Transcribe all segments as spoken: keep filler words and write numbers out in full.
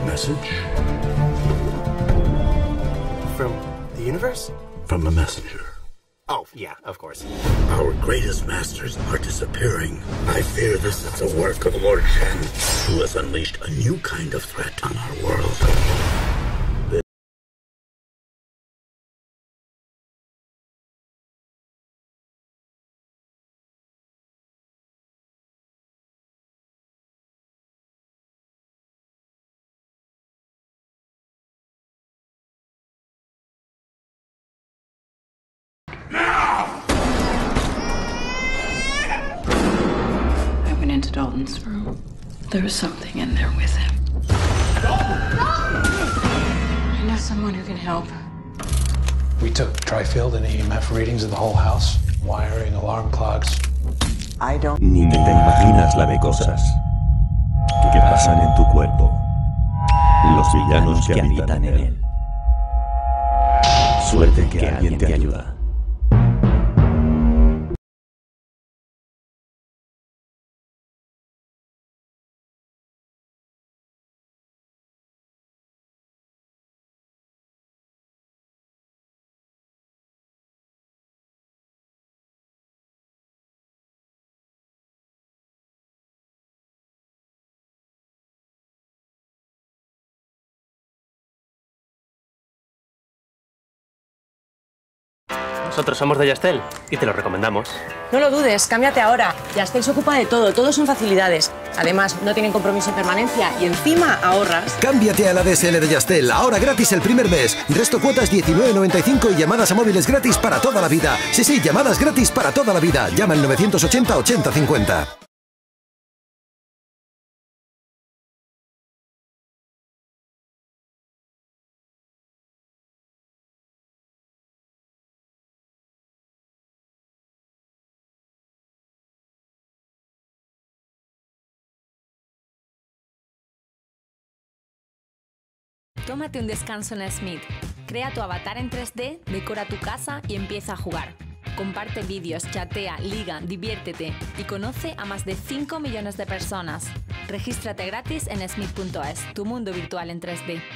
message? From the universe? From a messenger. Oh, yeah, of course. Our greatest masters are disappearing. I fear this is the work of Lord Shen, who has unleashed a new kind of threat on our world. I went into Dalton's room. There was something in there with him. I know someone who can help. We took Tri-Field and E M F readings of the whole house, wiring, alarm clocks. I don't... Ni te imaginas la de cosas que pasan en tu cuerpo. Los villanos que habitan en él. Suerte que alguien te ayuda. Nosotros somos de Yastel y te lo recomendamos. No lo dudes, cámbiate ahora. Yastel se ocupa de todo, todo son facilidades. Además, no tienen compromiso de permanencia y encima ahorras. Cámbiate a la D S L de Yastel, ahora gratis el primer mes. Resto cuotas diecinueve noventa y cinco y llamadas a móviles gratis para toda la vida. Sí, sí, llamadas gratis para toda la vida. Llama al novecientos ochenta ochenta cincuenta. Tómate un descanso en Smith. Crea tu avatar en tres D, decora tu casa y empieza a jugar. Comparte vídeos, chatea, liga, diviértete y conoce a más de cinco millones de personas. Regístrate gratis en smith punto es, tu mundo virtual en tres D.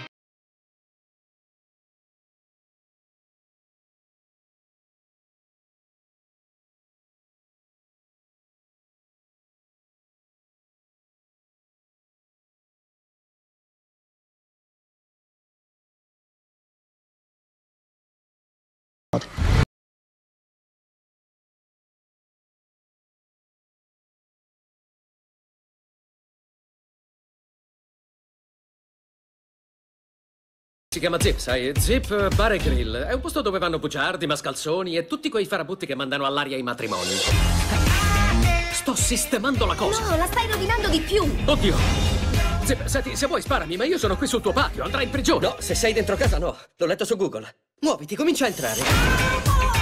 Si chiama Zip, sai? Zip Bar e Grill. È un posto dove vanno bugiardi, mascalzoni e tutti quei farabutti che mandano all'aria i matrimoni. Sto sistemando la cosa. No, la stai rovinando di più. Oddio. Zip, senti, se vuoi sparami, ma io sono qui sul tuo patio. Andrai in prigione. No, se sei dentro casa no. L'ho letto su Google. Muoviti, comincia a entrare.